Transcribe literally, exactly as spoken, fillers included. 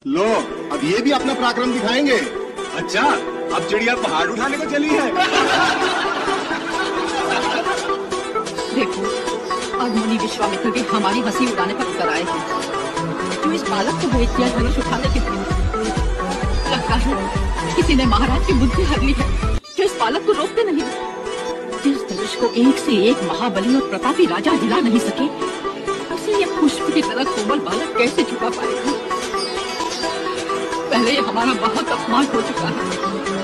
लो, अब ये भी अपना पराक्रम दिखाएंगे। अच्छा, अब चिड़िया पहाड़ उठाने को चली है। देखो, आज मुनि विश्वामित्र भी हमारी हंसी उड़ाने पर उतर आए हैं। जो इस बालक को भेज दिया धनुष उठाने के लिए, लगता है किसी ने महाराज की बुद्धि हर ली है, जो इस बालक को रोकते नहीं। जिस धनुष को एक से एक महाबली और प्रतापी राजा हिला नहीं सके, उसे ये पुष्प की तरह कोमल बालक कैसे झुका पाएगा? पहले ये हमारा बहुत अपमान हो चुका है।